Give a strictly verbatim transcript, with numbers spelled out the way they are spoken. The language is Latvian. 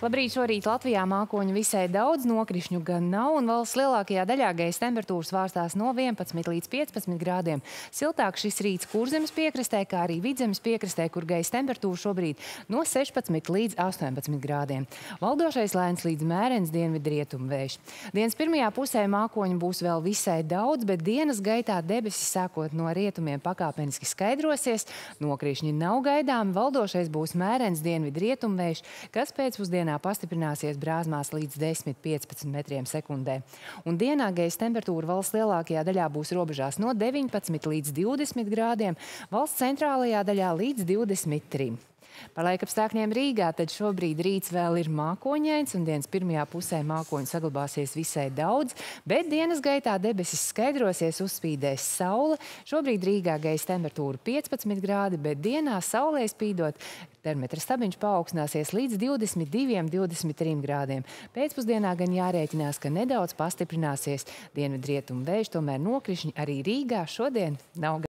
Labrīt, šorīt Latvijā mākoņu visai daudz, nokrišņu gan nav, un valsts lielākajā daļā gaisa temperatūras vārstās no vienpadsmit līdz piecpadsmit grādiem. Siltāk šis rīts Kurzemes piekrastē, kā arī Vidzemes piekrastē, kur gaisa temperatūra šobrīd no sešpadsmit līdz astoņpadsmit grādiem. Valdošais lēns līdz mērens dienvidrietumu vējš. Dienas pirmajā pusē mākoņu būs vēl visai daudz, bet dienas gaitā debesis sākot no rietumiem pakāpeniski skaidrosies, nokrišņi nav gaidāmi, valdošais būs mērens dienvidrietumu vējš, kas pēcpusdienā pastiprināsies brāzmās līdz desmit līdz piecpadsmit metriem sekundē. Un dienā gaisa temperatūra valsts lielākajā daļā būs robežās no deviņpadsmit līdz divdesmit grādiem, valsts centrālajā daļā līdz divdesmit trim. Par laikapstākļiem Rīgā tad šobrīd rīts vēl ir mākoņains, un dienas pirmajā pusē mākoņu saglabāsies visai daudz, bet dienas gaitā debesis skaidrosies, uzspīdēs saule. Šobrīd Rīgā gaisa temperatūra piecpadsmit grādi, bet dienā saulē spīdot termometra stabiņš paaugstināsies līdz divdesmit diviem līdz divdesmit trim grādiem. Pēcpusdienā gan jārēķinās, ka nedaudz pastiprināsies dienvidrietumu vējš, tomēr nokrišņi arī Rīgā šodien nav.